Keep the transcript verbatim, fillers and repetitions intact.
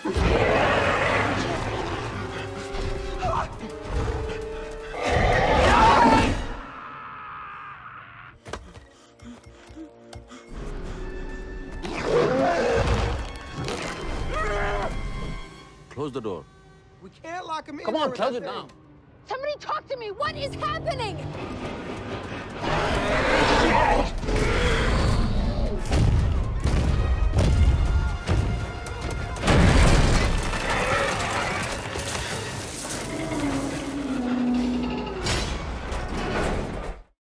Close the door. We can't lock him in. Come on, close it now. Somebody talk to me! What is happening?